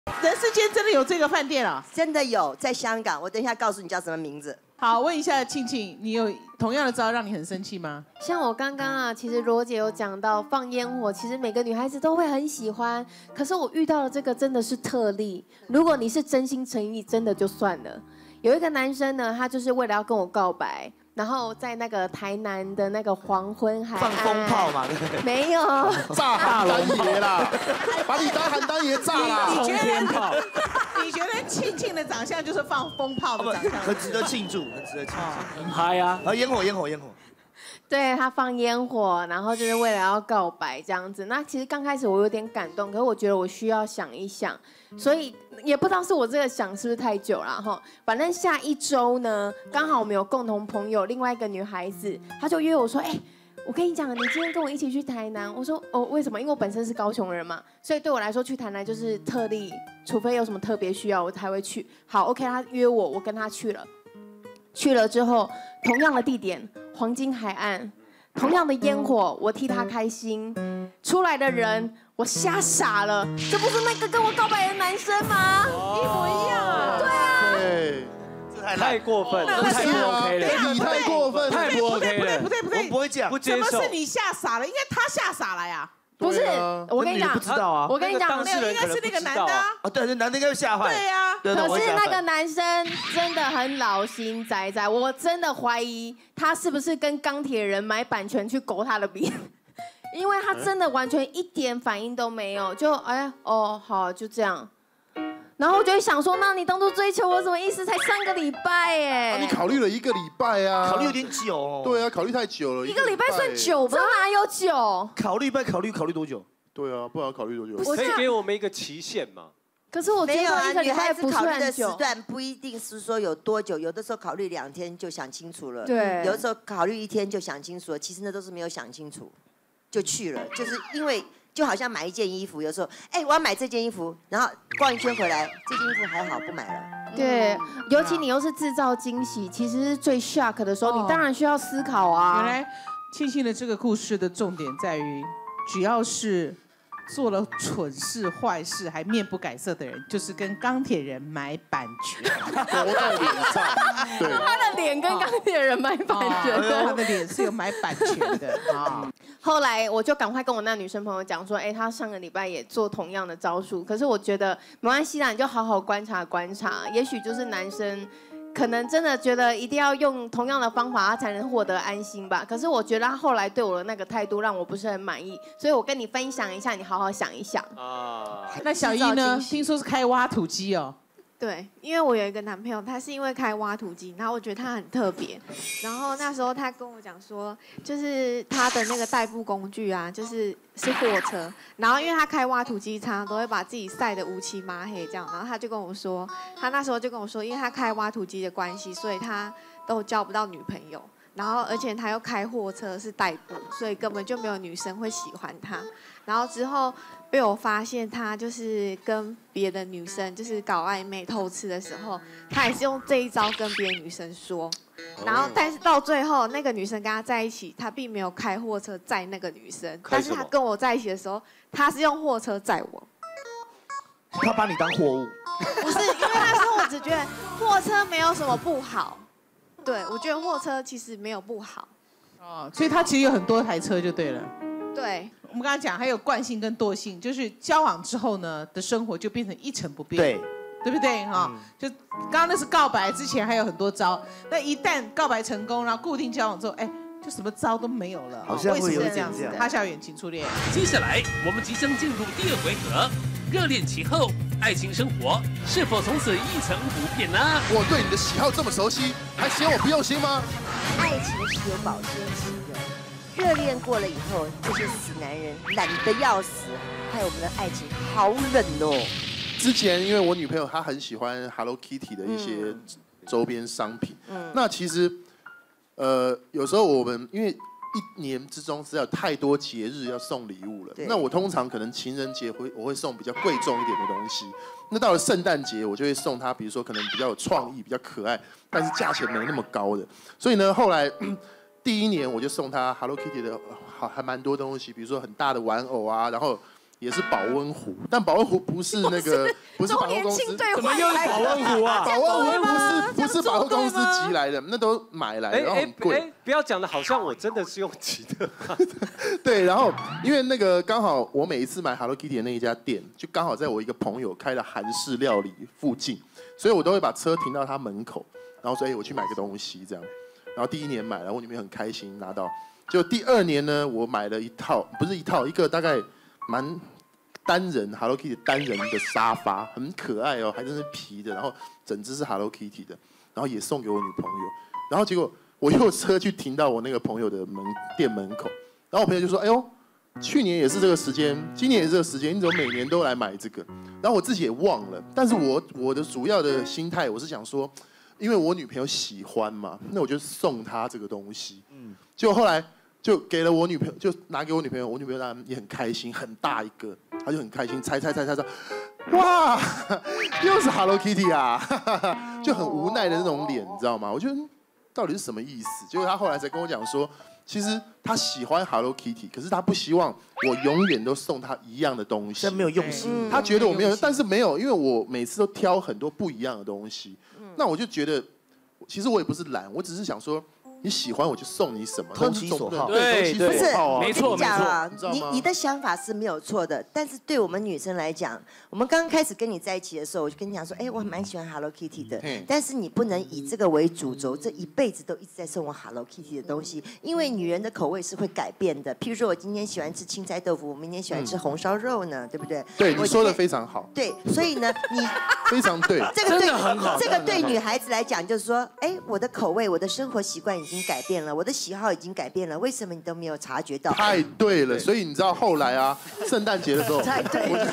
人世间真的有这个饭店啊？ 真的有，在香港。我等一下告诉你叫什么名字。 好，问一下庆庆，你有同样的招让你很生气吗？ 像我刚刚啊，其实罗姐有讲到放烟火，其实每个女孩子都会很喜欢。可是我遇到的这个真的是特例，如果你是真心诚意，真的就算了。有一个男生呢，他就是为了要跟我告白。然后在那个台南的那个黄昏海岸放风炮嘛，对不对？ 没有， 炸邯郸爷啦，把你当邯郸爷炸啦！ 你觉得庆庆的长相就是放风炮的长相？ 很值得庆祝，很值得庆祝， 很嗨啊！ 烟火，烟火，烟火。 对他放烟火，然后就是为了要告白这样子。那其实刚开始我有点感动，可是我觉得我需要想一想，所以也不知道是我这个想是不是太久了哈。反正下一周呢，刚好我们有共同朋友，另外一个女孩子，她就约我说，哎，我跟你讲，你今天跟我一起去台南。我说哦，为什么？因为我本身是高雄人嘛，所以对我来说去台南就是特例，除非有什么特别需要我才会去。好 ，OK， 他约我，我跟他去了。去了之后，同样的地点，黄金海岸，同样的烟火，我替他开心。出来的人，我瞎傻了，这不是那个跟我告白的男生吗？ 一模一样。 对啊。 对， 这太过分了，太不 OK 了， 你太过分， 太不 OK 了， 不对， 我们不会这样， 不接受。 怎么是你吓傻了？应该他吓傻了呀。 不是，我跟你讲， 不知道啊。 我跟你讲， 没有，应该是那个男的啊。 啊，对，那男的应该吓坏。 对呀。 可是那个男生真的很老心仔仔，我真的怀疑他是不是跟钢铁人买版权去勾他的笔，因为他真的完全一点反应都没有，就哎哦好就这样。然后我就会想说，那你当初追求我什么意思？才3个礼拜耶！ 你考虑了1个礼拜啊， 考虑有点久哦。 对啊，考虑太久了。 1个礼拜算久吗？这哪有久？ 考虑多久？ 对啊，不知道考虑多久。 可以给我们一个期限吗？ 可是我觉得1个礼拜不考虑的算久。 时段不一定是说有多久，有的时候考虑2天就想清楚了， 对， 有的时候考虑1天就想清楚了，其实那都是没有想清楚就去了，就是因为。就好像买一件衣服，有时候，哎，我要买这件衣服，然后逛一圈回来，这件衣服还好，不买了。 对，尤其你又是制造惊喜，其实是最 shock 的时候，你当然需要思考啊。 原来庆幸的这个故事的重点在于，只要是做了蠢事、坏事还面不改色的人，就是跟钢铁人买版权， 活在脸上。对， 他的脸跟钢铁人买版权， 他的脸是有买版权的啊。 后来我就赶快跟我那女生朋友讲说，哎，她上个礼拜也做同样的招数，可是我觉得没关系啦，你就好好观察观察，也许就是男生可能真的觉得一定要用同样的方法，他才能获得安心吧。可是我觉得他后来对我的那个态度让我不是很满意，所以我跟你分享一下，你好好想一想。 啊， 那小一呢？听说是开挖土机哦。 对，因为我有一个男朋友，他是因为开挖土机，然后我觉得他很特别。然后那时候他跟我讲说，就是他的那个代步工具啊，是货车。然后因为他开挖土机，常常都会把自己晒得乌漆麻黑这样。然后他就跟我说，他那时候就跟我说，因为他开挖土机的关系，所以他都交不到女朋友。然后而且他又开货车是代步，所以根本就没有女生会喜欢他。然后之后被我发现他就是跟别的女生就是搞暧昧偷吃的时候，他也是用这一招跟别的女生说。然后但是到最后那个女生跟他在一起，他并没有开货车载那个女生，但是他跟我在一起的时候，他是用货车载我。 他把你当货物？ 不是，因为那时候我只觉得货车没有什么不好。对，我觉得货车其实没有不好。 哦，所以他其实有很多台车就对了。 对， 我们刚刚讲还有惯性跟惰性，就是交往之后呢的生活就变成一成不变，对不对哈？就刚刚那是告白之前还有很多招，那一旦告白成功，然后固定交往之后，哎，就什么招都没有了。 好像会有这样子。哈校园请初恋。 接下来我们即将进入第2回合，热恋期后，爱情生活是否从此一成不变呢？ 我对你的喜好这么熟悉，还嫌我不用心吗？ 爱情是有保鲜期的。热恋过了以后，这些死男人懒得要死，害我们的爱情好冷哦。 之前因为我女朋友她很喜欢 Hello Kitty 的一些周边商品，那其实有时候我们因为1年之中实在有太多节日要送礼物了，那我通常可能情人节我会送比较贵重一点的东西，那到了圣诞节我就会送她，比如说可能比较有创意、比较可爱，但是价钱没那么高的，所以呢后来。第1年我就送他 Hello Kitty 的还蛮多东西，比如说很大的玩偶啊，然后也是保温壶，但保温壶不是那个，不是百货公司， 怎么又是保温壶啊？ 保温壶不是百货公司寄来的，那都买来的，然后很贵。 不要讲的好像我真的是用寄的。 对，然后因为那个刚好我每一次买 Hello Kitty 的那一家店，就刚好在我一个朋友开的韩式料理附近，所以我都会把车停到他门口，然后说我去买个东西这样。然后第1年买了，我女朋友很开心拿到。就第2年呢，我买了一个大概蛮单人 Hello Kitty 单人的沙发，很可爱哦，还真是皮的，然后整只是 Hello Kitty 的，然后也送给我女朋友。然后结果我用车去停到我那个朋友的店门口，然后我朋友就说：“哎呦，去年也是这个时间，今年也是这个时间，你怎么每年都来买这个？”然后我自己也忘了，但是我的主要的心态我是想说，因为我女朋友喜欢嘛，那我就送她这个东西。结果后来。就给了我女朋友，就拿给我女朋友，我女朋友当然也很开心，很大一个，她就很开心，猜，哇，又是 Hello Kitty 啊，就很无奈的那种脸，你知道吗？我觉得到底是什么意思？结果她后来才跟我讲说，其实她喜欢 Hello Kitty， 可是她不希望我永远都送她一样的东西， 真没有用心。 她觉得我没有，但是没有，因为我每次都挑很多不一样的东西，那我就觉得，其实我也不是懒，我只是想说。你喜欢我就送你什么， 投其所好。 对，不是， 没错没错。你的想法是没有错的，但是对我们女生来讲，我们刚刚开始跟你在一起的时候，我就跟你讲说，我蛮喜欢 Hello Kitty 的，但是你不能以这个为主轴，这一辈子都一直在送我 Hello Kitty 的东西，因为女人的口味是会改变的。譬如说我今天喜欢吃青菜豆腐，我明天喜欢吃红烧肉呢，对不对？ 对，你说的非常好。 对，所以呢，你非常对， 这个对很好，这个对女孩子来讲就是说，我的口味，我的生活习惯已经改变了，我的喜好已经改变了，为什么你都没有察觉到？ 太对了，所以你知道后来啊，圣诞节的时候， 太对了，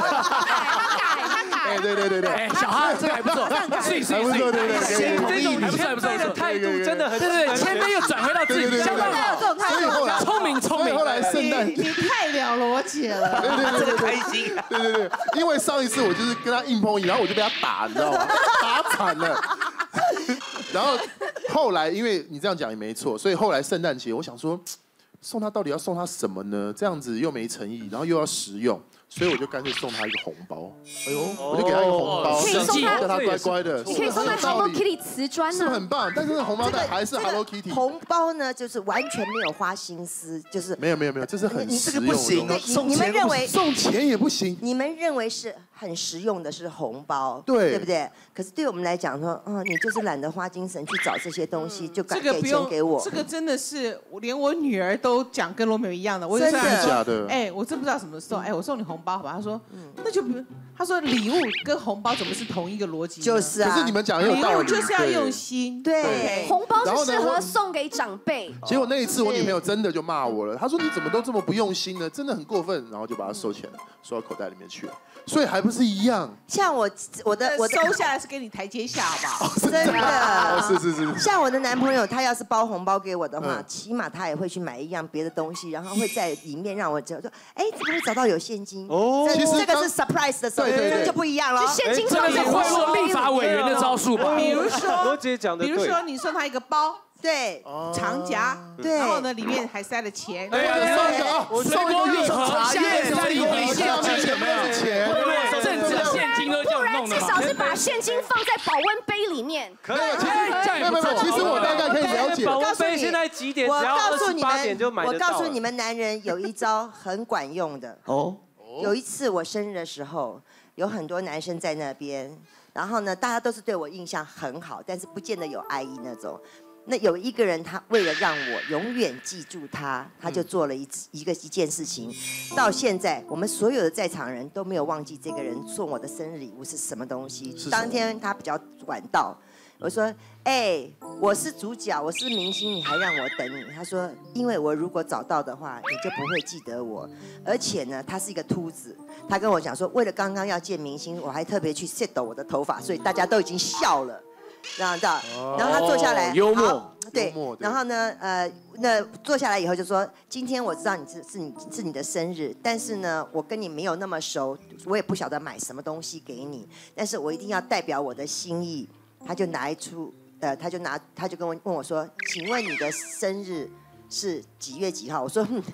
哎，对， 小哈这个还不错， 还不错，对， 这种谦卑的态度真的很对，谦卑又转回到自己，相当好， 所以后来聪明， 后来圣诞， 你太了逻辑了， 对，开心， 对，因为上一次我就是跟他硬碰硬，然后我就被他打，你知道吗？打惨了。然后后来，因为你这样讲也没错，所以后来圣诞节，我想说，送他到底要送他什么呢？这样子又没诚意，然后又要实用，所以我就干脆送他一个红包。哎呦，我就给他一个红包， 可以送他， 叫他乖乖的。 你可以送他 Hello Kitty 瓷砖是很棒，但是那红包袋还是 Hello Kitty。 红包呢，就是完全没有花心思，就是没有，这是很实用的。 不行， 你们认为送钱也不行？ 你们认为是很实用的是红包， 对不对？可是对我们来讲说，你就是懒得花精神去找这些东西，就给钱给我。 这个真的是连我女儿都讲跟罗美一样的，我就真的假的？ 我真不知道怎么送。我送你红包好吧？他说，那就不，他说礼物跟红包怎么是同一个逻辑？ 就是啊， 可是你们讲也有道理， 礼物就是要用心， 对， 红包是适合送给长辈。 结果那一次我女朋友真的就骂我了，她说你怎么都这么不用心呢？真的很过分，然后就把它收起来了，收到口袋里面去了。所以还不是一样？ 像我的收下来是给你台阶下，好不好？ 真的， 是。 像我的男朋友，他要是包红包给我的话，起码他也会去买一样别的东西，然后会在里面让我知道说，怎么会找到有现金？哦，其实这个是 surprise 的时候，这就不一样了。 就现金这个是贿赂立法委员的招数吧？ 比如说， 罗姐讲的对， 比如说你送他一个包。 对， 长夹， 对， 然后呢，里面还塞了钱。 对，我水果礼盒，现在在里面现金有没有钱？政治现金都叫弄的， 至少是把现金放在保温杯里面。 可以，其实我大概可以了解。 保温杯现在几点？ 我告诉你们， 我告诉你们男人有一招很管用的。有一次我生日的时候，有很多男生在那边，然后呢，大家都是对我印象很好，但是不见得有爱意那种。那有一个人，他为了让我永远记住他，他就做了一件事情，到现在我们所有的在场人都没有忘记这个人送我的生日礼物是什么东西。当天他比较晚到，我说：“我是主角，我是明星，你还让我等你？”他说：“因为我如果找到的话，你就不会记得我。而且呢，他是一个秃子。他跟我讲说，为了刚刚要见明星，我还特别去 set 我的头发，所以大家都已经笑了。”然后他坐下来， 幽默， 对，然后呢，那坐下来以后就说，今天我知道是你的生日，但是呢，我跟你没有那么熟，我也不晓得买什么东西给你，但是我一定要代表我的心意。他就他就问我说，请问你的生日是几月几号？我说，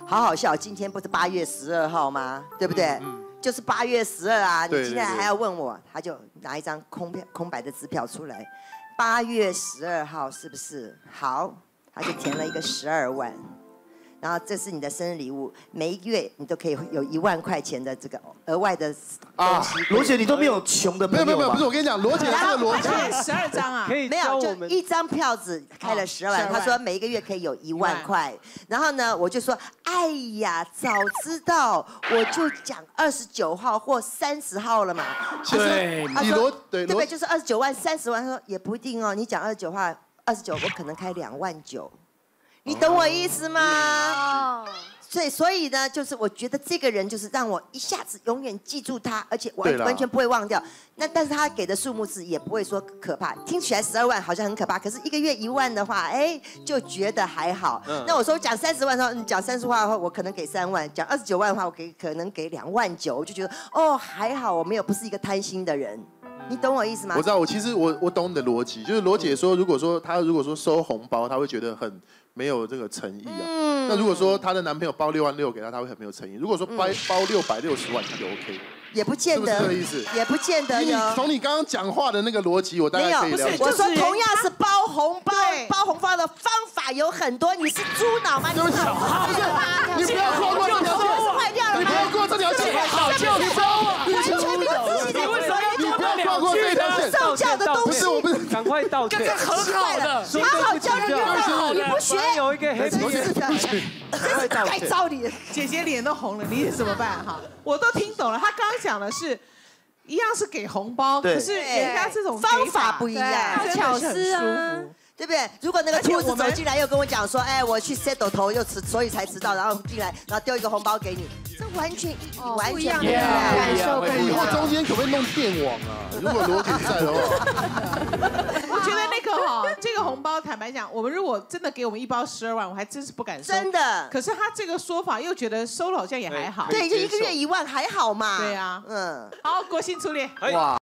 好好笑，今天不是8月12号吗？对不对？就是8月12啊，你今天还要问我，他就拿一张空白的支票出来，8月12号是不是？好，他就填了一个12万。然后这是你的生日礼物，每一个月你都可以有1万块钱的这个额外的东西。 罗姐，你都没有穷的朋友吗？ 没有，不是我跟你讲，罗姐这个逻辑 12张啊， 没有，就1张票子开了12万。他说每一个月可以有1万块。然后呢，我就说，哎呀，早知道我就讲29号或30号了嘛。 对， 你对不对？就是29万、30万。他说也不一定哦，你讲29号，29我可能开2万9。你懂我意思吗？所以呢，就是我觉得这个人就是让我一下子永远记住他，而且完全不会忘掉。但是他给的数目字也不会说可怕，听起来12万好像很可怕，可是一个月1万的话，哎，就觉得还好。那我说讲30万的话，你讲30万的话，我可能给3万；讲29万的话，我可能给2万9，我就觉得哦还好，我不是一个贪心的人。你懂我意思吗？ 我知道，其实我懂你的逻辑，就是罗姐说，如果说收红包，她会觉得很没有这个诚意啊。那如果说她的男朋友包6万6给她，她会很没有诚意。如果说包660万就 OK。 也不见得， 是不是这个意思？ 也不见得哟。 从你刚刚讲话的那个逻辑，我大概可以了解。 我说同样是包红包，包红包的方法有很多。你是猪脑吗？ 对不起，你不要过这条线， 坏掉了。 你不要过这条线， 好教你包啊！ 完全没有自己的。 为什么要不要跨过这条线？ 受教的东西， 我不是， 赶快道歉。 这很好的， 好好教人越好，你不学。 有一个黑皮该招你。 姐姐脸都红了，你怎么办哈？我都听懂了，他刚刚讲的是。一样是给红包，可是人家这种方法不一样， 巧思啊， 对不对？如果那个兔子走进来又跟我讲说，哎，我去 set 头又所以才迟到，然后进来，然后丢一个红包给你，这完全不一样的感受。 以后中间可不可以弄电网啊？如果罗姐在的话， 我觉得那个这个红包，坦白讲，我们如果真的给我们一包12万，我还真是不敢收。 真的。 可是他这个说法又觉得收了好像也还好。 对，就一个月1万还好嘛。 对呀，好，国庆初恋。 哇。